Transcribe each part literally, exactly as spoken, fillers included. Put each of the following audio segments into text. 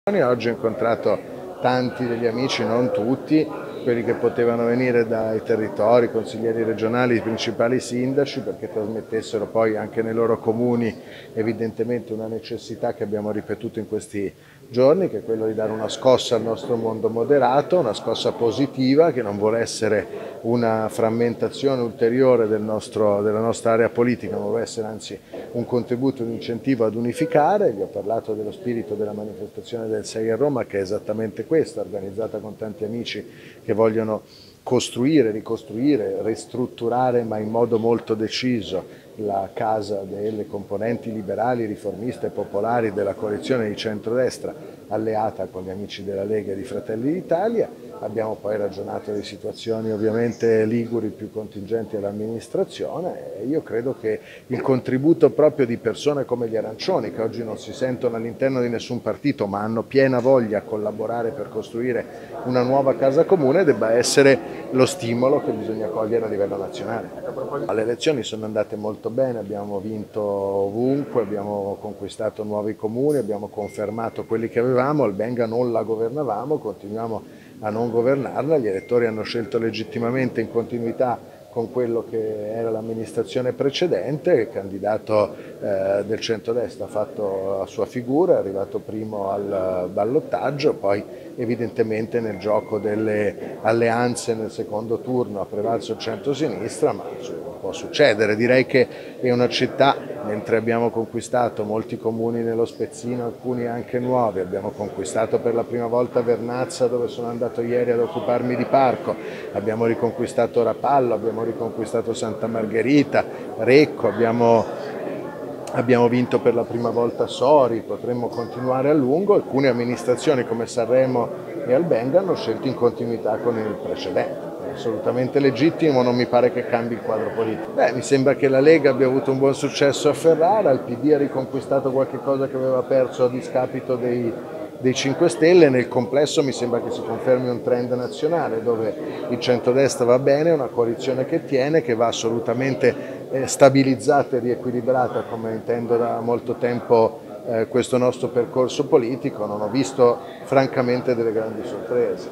Oggi ho incontrato tanti degli amici, non tutti, quelli che potevano venire dai territori, consiglieri regionali, i principali sindaci, perché trasmettessero poi anche nei loro comuni evidentemente una necessità che abbiamo ripetuto in questi giorni, che è quello di dare una scossa al nostro mondo moderato, una scossa positiva che non vuole essere una frammentazione ulteriore del nostro, della nostra area politica, ma vuole essere anzi un contributo, un incentivo ad unificare. Vi ho parlato dello spirito della manifestazione del sei a Roma, che è esattamente questa, organizzata con tanti amici che vogliono costruire, ricostruire, ristrutturare, ma in modo molto deciso, la casa delle componenti liberali, riformiste e popolari della coalizione di centrodestra alleata con gli amici della Lega e di Fratelli d'Italia. Abbiamo poi ragionato di situazioni ovviamente liguri più contingenti all'amministrazione e io credo che il contributo proprio di persone come gli arancioni, che oggi non si sentono all'interno di nessun partito ma hanno piena voglia a collaborare per costruire una nuova casa comune, debba essere lo stimolo che bisogna cogliere a livello nazionale. Le elezioni sono andate molto bene, abbiamo vinto ovunque, abbiamo conquistato nuovi comuni, abbiamo confermato quelli che avevamo, al Benga non la governavamo, continuiamo a non governarla, gli elettori hanno scelto legittimamente in continuità con quello che era l'amministrazione precedente, il candidato eh, del centrodestra ha fatto la sua figura, è arrivato primo al ballottaggio, poi evidentemente nel gioco delle alleanze nel secondo turno ha prevalso il centro-sinistra, ma può succedere. Direi che è una città, mentre abbiamo conquistato molti comuni nello spezzino, alcuni anche nuovi, abbiamo conquistato per la prima volta Vernazza, dove sono andato ieri ad occuparmi di parco, abbiamo riconquistato Rapallo, abbiamo riconquistato Santa Margherita, Recco, abbiamo Abbiamo vinto per la prima volta Sori, potremmo continuare a lungo. Alcune amministrazioni come Sanremo e Albenga hanno scelto in continuità con il precedente. È assolutamente legittimo, non mi pare che cambi il quadro politico. Beh, mi sembra che la Lega abbia avuto un buon successo a Ferrara, il P D ha riconquistato qualche cosa che aveva perso a discapito dei, dei cinque Stelle, nel complesso mi sembra che si confermi un trend nazionale dove il centrodestra va bene, una coalizione che tiene, che va assolutamente stabilizzata e riequilibrata, come intendo da molto tempo eh, questo nostro percorso politico. Non ho visto francamente delle grandi sorprese.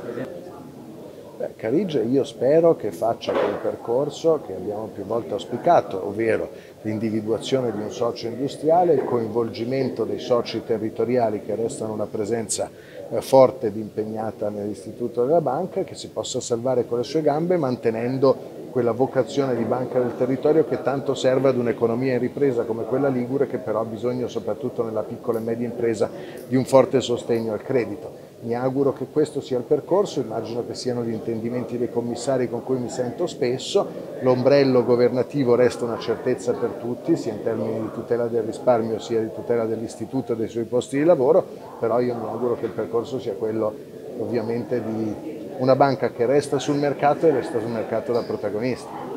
Beh, Carige io spero che faccia quel percorso che abbiamo più volte auspicato, ovvero l'individuazione di un socio industriale, il coinvolgimento dei soci territoriali che restano una presenza eh, forte ed impegnata nell'istituto della banca, che si possa salvare con le sue gambe mantenendo quella vocazione di banca del territorio che tanto serve ad un'economia in ripresa come quella ligure, che però ha bisogno soprattutto nella piccola e media impresa di un forte sostegno al credito. Mi auguro che questo sia il percorso, immagino che siano gli intendimenti dei commissari con cui mi sento spesso, l'ombrello governativo resta una certezza per tutti, sia in termini di tutela del risparmio sia di tutela dell'istituto e dei suoi posti di lavoro, però io mi auguro che il percorso sia quello ovviamente di una banca che resta sul mercato e resta sul mercato da protagonista.